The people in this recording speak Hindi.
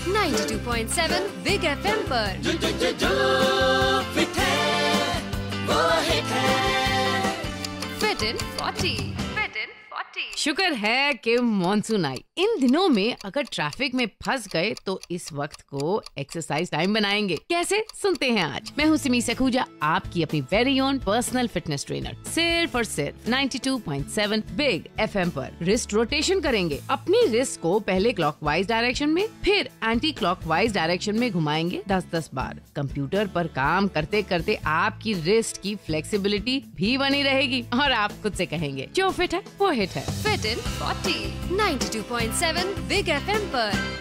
92.7 बिग FM पर। जो फिट है वो हिट है। Fit in 40। शुक्र है कि मॉनसून आई। इन दिनों में अगर ट्रैफिक में फंस गए तो इस वक्त को एक्सरसाइज टाइम बनाएंगे। कैसे, सुनते हैं आज। मैं हूँ सिमी सखुजा, आपकी अपनी very own personal fitness trainer. सिर्फ और सिर्फ 92.7 बिग FM पर रिस्ट रोटेशन करेंगे। अपनी रिस्ट को पहले क्लॉकवाइज डायरेक्शन में, फिर एंटी क्लॉकवाइज डायरेक्शन में घुमाएंगे 10-10 बार। कंप्यूटर पर काम करते करते आपकी रिस्ट की फ्लेक्सिबिलिटी भी बनी रहेगी और आप खुद से कहेंगे जो फिट है वो हिट है। फिट इन 40 92.7 बिग FM पर।